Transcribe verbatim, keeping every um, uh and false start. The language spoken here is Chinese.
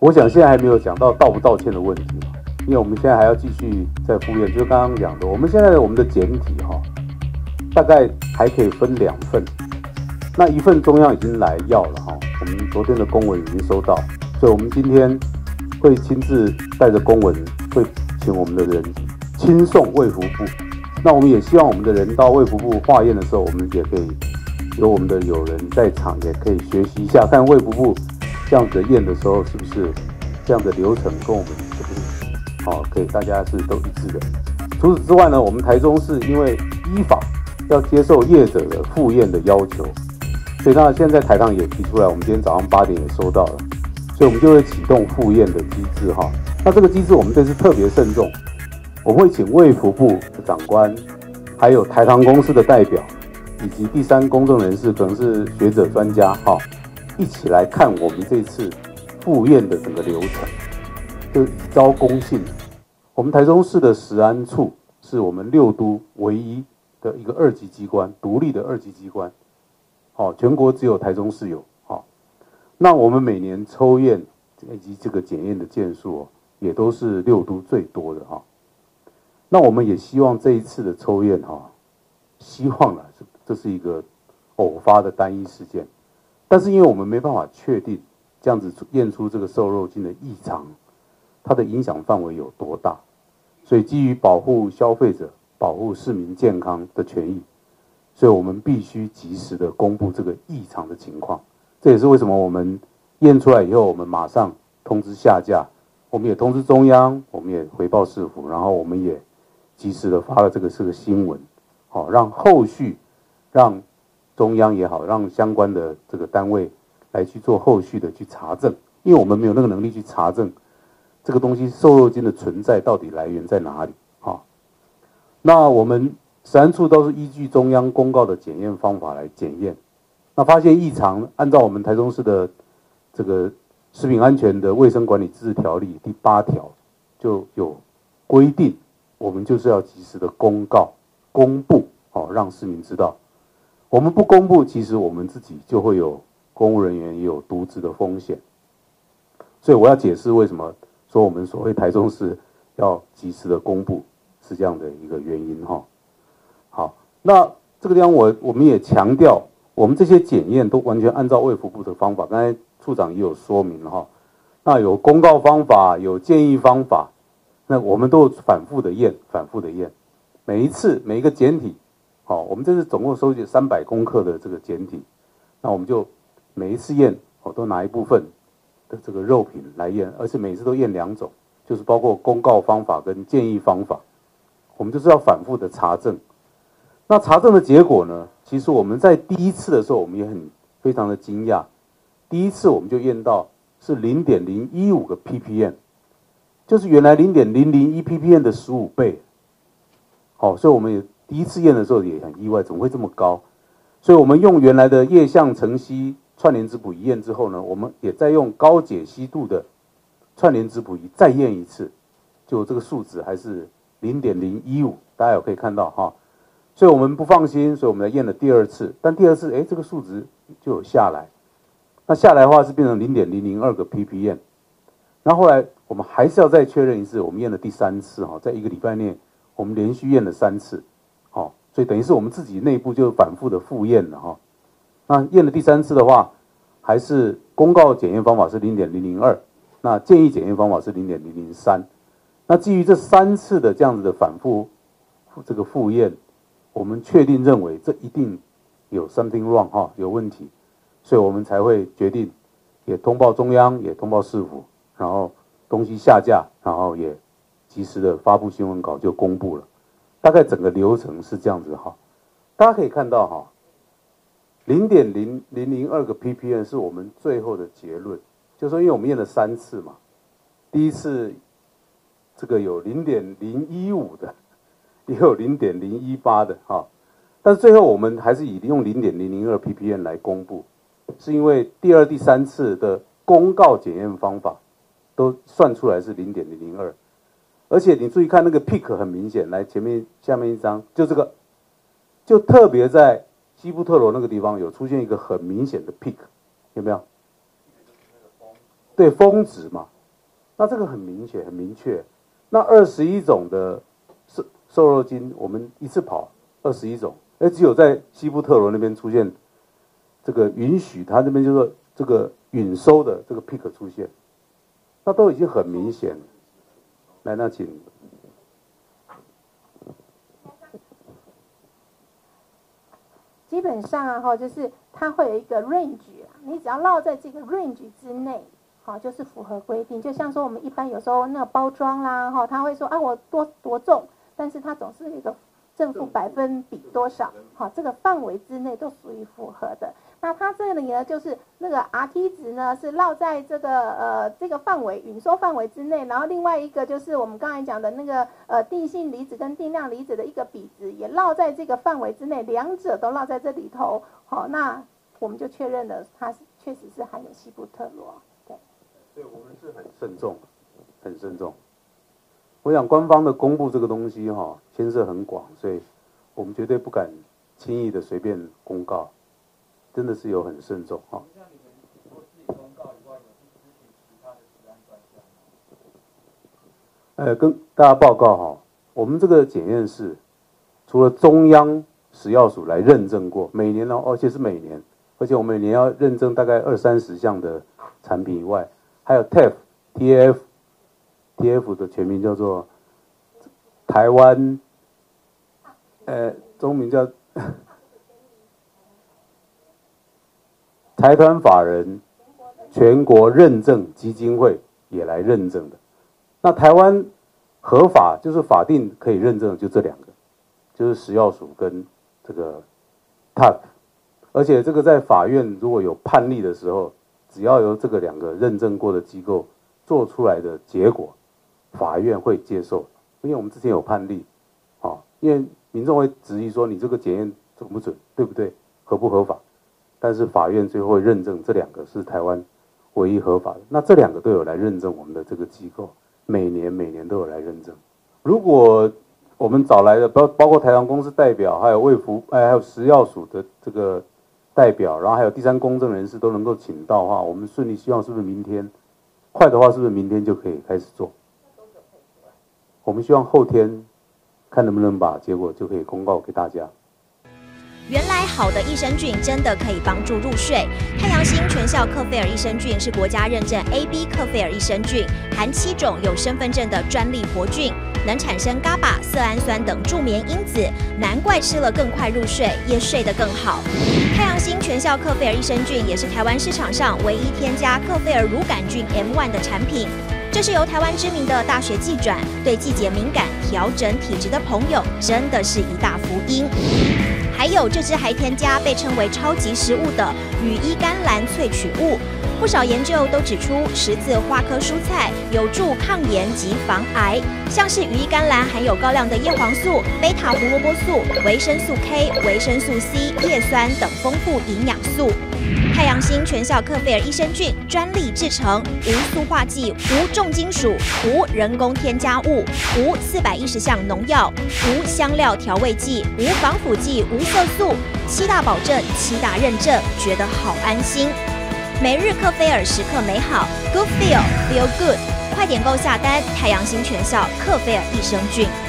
我想现在还没有讲到道不道歉的问题，因为我们现在还要继续在复验，就刚刚讲的，我们现在我们的简体哈，大概还可以分两份，那一份中央已经来要了哈，我们昨天的公文已经收到，所以我们今天会亲自带着公文，会请我们的人亲送卫福部。那我们也希望我们的人到卫福部化验的时候，我们也可以有我们的友人在场，也可以学习一下，看卫福部这样子的验的时候是不是这样的流程跟我们这边好，可以大家是都一致的。除此之外呢，我们台中市因为依法要接受业者的复验的要求，所以那现在台糖也提出来，我们今天早上八点也收到了，所以我们就会启动复验的机制哈。那这个机制我们这次特别慎重，我们会请卫福部的长官，还有台糖公司的代表，以及第三公正人士，可能是学者专家哈，一起来看我们这次复验的整个流程，就以昭公信。我们台中市的食安处是我们六都唯一的一个二级机关，独立的二级机关，好，全国只有台中市有。好，那我们每年抽验以及这个检验的件数哦，也都是六都最多的哈。那我们也希望这一次的抽验哈，希望啦，这是一个偶发的单一事件，但是因为我们没办法确定这样子验出这个瘦肉精的异常，它的影响范围有多大，所以基于保护消费者、保护市民健康的权益，所以我们必须及时的公布这个异常的情况。这也是为什么我们验出来以后，我们马上通知下架，我们也通知中央，我们也回报市府，然后我们也及时的发了这个是个新闻，好，让后续让中央也好，让相关的这个单位来去做后续的去查证，因为我们没有那个能力去查证这个东西瘦肉精的存在到底来源在哪里啊？那我们食安处都是依据中央公告的检验方法来检验，那发现异常，按照我们台中市的这个食品安全的卫生管理自治条例第八条就有规定，我们就是要及时的公告、公布，好，让市民知道。我们不公布，其实我们自己就会有公务人员也有渎职的风险。所以我要解释为什么说我们所谓台中市要及时的公布是这样的一个原因哈。好，那这个地方我我们也强调，我们这些检验都完全按照卫福部的方法，刚才处长也有说明了哈。那有公告方法，有建议方法，那我们都反复的验，反复的验，每一次每一个检体，好，我们这次总共收集三百公克的这个检体，那我们就每一次验，我都拿一部分的这个肉品来验，而且每次都验两种，就是包括公告方法跟建议方法，我们就是要反复的查证。那查证的结果呢，其实我们在第一次的时候，我们也很非常的惊讶，第一次我们就验到是 零点零一五 个 P P M， 就是原来 零点零零一 P P M 的十五倍。好，所以我们也第一次验的时候也很意外，怎么会这么高？所以我们用原来的叶相橙烯串联质谱仪验之后呢，我们也再用高解析度的串联质谱仪再验一次，就这个数值还是 零点零一五， 大家有可以看到哈。所以我们不放心，所以我们来验了第二次，但第二次哎，这个数值就有下来，那下来的话是变成 零点零零二 个 P P M， 然后后来我们还是要再确认一次，我们验了第三次哈，在一个礼拜内我们连续验了三次，好，所以等于是我们自己内部就反复的复验了哈。那验了第三次的话，还是公告检验方法是 零点零零二， 那建议检验方法是 零点零零三。那基于这三次的这样子的反复这个复验，我们确定认为这一定有 something wrong 哈，有问题，所以我们才会决定也通报中央，也通报市府，然后东西下架，然后也及时的发布新闻稿就公布了。大概整个流程是这样子哈，大家可以看到哈， 零点零零零二 个 P P M 是我们最后的结论，就是说因为我们验了三次嘛，第一次这个有 零点零一五 的，也有 零点零一八 的哈，但是最后我们还是以用 零点零零二 P P M 来公布，是因为第二、第三次的公告检验方法都算出来是 零点零零二， 而且你注意看那个 peak 很明显，来前面下面一张就这个，就特别在西部特罗那个地方有出现一个很明显的 peak， 有没有？对，峰值嘛， 那这个很明显、很明确。那二十一种的瘦瘦肉精，我们一次跑二十一种，而只有在西部特罗那边出现这个允许，它那边就是这个允收的这个 peak 出现，那都已经很明显了。来，那请。 基本上啊，哈，就是它会有一个 range 啊，你只要落在这个 range 之内，好，就是符合规定。就像说我们一般有时候那个包装啦，哈，他会说啊我多多重，但是它总是一个正负百分比多少，好，这个范围之内都属于符合的。那它这里呢，就是那个 R T 值呢是落在这个呃这个范围允收范围之内，然后另外一个就是我们刚才讲的那个呃定性离子跟定量离子的一个比值也落在这个范围之内，两者都落在这里头，好，那我们就确认了它是确实是含有西布特罗，对。 对，我们是很慎重，很慎重。我想官方的公布这个东西哈、哦，牵涉很广，所以我们绝对不敢轻易的随便公告。真的是有很慎重哈。像你们除了自己公告以外，有去咨询其他的食安专家吗？呃，跟大家报告哈，我们这个检验室除了中央食药署来认证过，每年呢，而且是每年，而且我们每年要认证大概二三十项的产品以外，还有 T A F、T A F、T A F 的全名叫做台湾，呃，中名叫。财团法人全国认证基金会也来认证的。那台湾合法就是法定可以认证的就这两个，就是食药署跟这个 T A F， 而且这个在法院如果有判例的时候，只要由这个两个认证过的机构做出来的结果，法院会接受。因为我们之前有判例，啊，因为民众会质疑说你这个检验准不准，对不对，合不合法？但是法院最后会认证这两个是台湾唯一合法的，那这两个都有来认证我们的这个机构，每年每年都有来认证。如果我们找来的包包括台糖公司代表，还有卫福，哎，还有食药署的这个代表，然后还有第三公证人士都能够请到的话，我们顺利希望是不是明天？快的话是不是明天就可以开始做？我们希望后天看能不能把结果就可以公告给大家。 原来好的益生菌真的可以帮助入睡。太阳星全效克菲尔益生菌是国家认证 A B 克菲尔益生菌，含七种有身份证的专利活菌，能产生 G A B A、色氨酸等助眠因子，难怪吃了更快入睡，也睡得更好。太阳星全效克菲尔益生菌也是台湾市场上唯一添加克菲尔乳杆菌 M 一 的产品。这是由台湾知名的大学季转，对季节敏感、调整体质的朋友真的是一大福音。还有这支还添加被称为超级食物的羽衣甘蓝萃取物，不少研究都指出十字花科蔬菜有助抗炎及防癌，像是羽衣甘蓝含有高量的叶黄素、贝塔胡萝卜素、维生素 K、维生素 C、叶酸等丰富营养素。太阳星全效克菲尔益生菌专利制成，无塑化剂、无重金属、无人工添加物、无四百一十项农药、无香料调味剂、无防腐剂、无色素，七大保证、七大认证，觉得好安心。每日克菲尔，时刻美好 ，Good Feel Feel Good， 快点购下单！太阳星全效克菲尔益生菌。